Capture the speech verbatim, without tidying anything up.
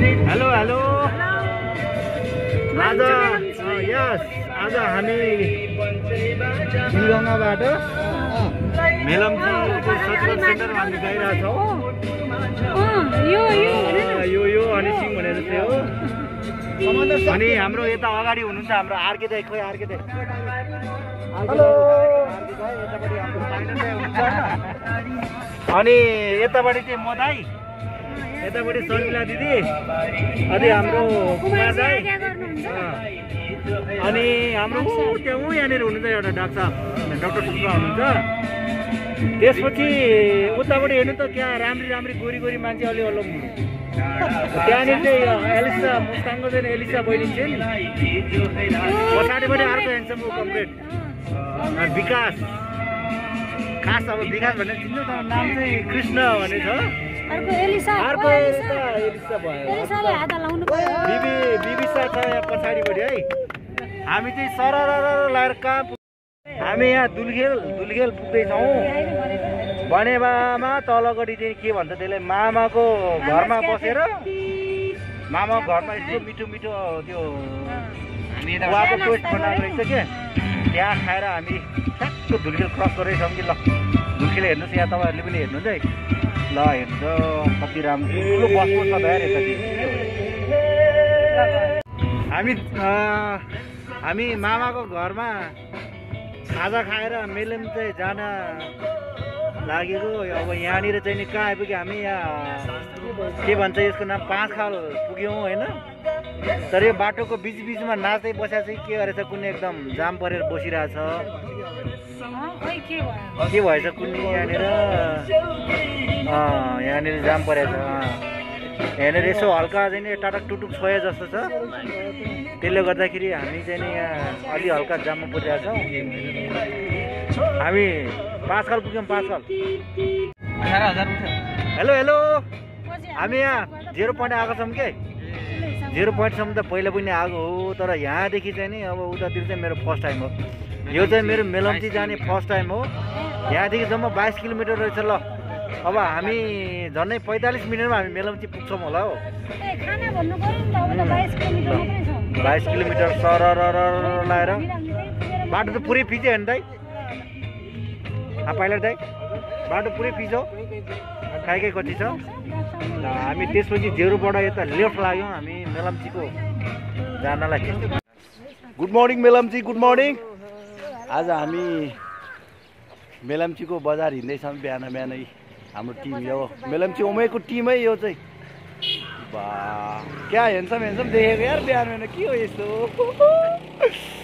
Hello hello आज यस आज हामी सिलगङ्गाबाट मेलम्चीको सचिव सेन्टर हामी गइरहेछौँ। यो यो अनि सिंह भनेर चाहिँ हो। अनि हाम्रो यता अगाडि हुनुहुन्छ हाम्रो आर्के दाइ। खोइ आर्के दाइ हेलो। अनि यतापट्टि चाहिँ म दाइ, यतापट्टि सन्जिला दिदी, अनि हाम्रो कुमार दाइ, अनि हाम्रो त्यहाँ यहाँनिर हुनुहुन्छ एउटा डाक्टर साहब डाक्टर सुब्बा हुनुहुन्छ। त्यसपछि उतापट्टि हेर्नु त त्यहाँ राम्री राम्री गोरी गोरी मान्छे अलि अलि त्यहाँनिर चाहिँ एलिसा मुस्ताङको चाहिँ एलिसा बहिनी चाहिँ नि। पछाडिपट्टि अर्को ह्यान्डसम कमरेड विकास। खास अब विकास भनेर चिन्नु त नाम चाहिँ कृष्ण भन्ने छ। अर्को एलिसा अर्को एलिसा एलिसा भयो। एलिसाले हात लाउनु पर्यो। बिबी बिबिसा छ यहाँ पछाडिपट्टि है। हामी चाहिँ सरर लाएर कहाँ हामी यहाँ दुलखेल दुलखेल पुग्दैछौँ। बनेबामा तलगढी चाहिँ के भन्छ त्यसलाई मामाको घरमा बसेर मामाको घरमा यस्तो मिठो मिठो त्यो उहाँको टोस्ट बनाएको रहेछ क्या। त्यहाँ खाएर हामी ठ्याक्क धुलखेल क्रस गरेछौँ कि ल धुलखेल हेर्नुहोस् यहाँ तपाईँहरूले पनि हेर्नुहुन्छ है। ल हेर्नुहुन्छ कति राम्रो ठुलो बसको छ त यता हामी हामी मामाको घरमा खाजा खाएर मेलेम चाहिँ जान लागेको। अब यहाँनिर चाहिँ नि कहाँ आइपुग्यो हामी यहाँ के भन्छ यसको नाम पाँच खाल पुग्यौँ होइन। तर यो बाटोको बिच बिचमा नाच्दै बसेको चाहिँ के गरेछ कुनै एकदम जाम परेर बसिरहेछ। के भएछ कुनै यहाँनिर यहाँनिर जाम परेछ। यहाँनिर यसो हल्का चाहिँ नि टाटक टुटुक छोए जस्तो छ। त्यसले गर्दाखेरि हामी चाहिँ नि यहाँ अलि हल्का जाममा परिरहेको छौँ। हामी पाँच खाल पुग्यौँ पाँच खाल अठार हजार हेलो हेलो। हामी यहाँ जेरो पोइन्ट आएको छौँ के। जेरो पोइन्टसम्म त पहिला पनि आएको हो तर यहाँदेखि चाहिँ नि अब उतातिर चाहिँ मेरो फर्स्ट टाइम हो। यो चाहिँ मेरो मेलम्ची जाने फर्स्ट टाइम हो। यहाँदेखि जम्मा बाइस किलोमिटर रहेछ। ल अब हामी झन्डै पैँतालिस मिनटमा हामी मेलम्ची पुग्छौँ होला हो। बाइस किलोमिटर सरर लाएर बाटो त पुरै फिच्यो हेर्नु दाइ। पाइलट दाइ बाटो पुरै फिच्यो खाइ खाइ कति छ। हामी त्यसपछि जेरोबाट यता लेफ्ट लाग्यौँ हामी मेलम्चीको जानलाई। Good morning Melamchi good morning. आज हामी मेलम्चीको बजार हिँड्दैछौँ बिहान बिहानै। हाम्रो टिम यो मेलम्ची उमेरको टिम है यो चाहिँ। बा क्या हेन्सम हेन्सम देखेको यार बिहान बिहान के हो यस्तो।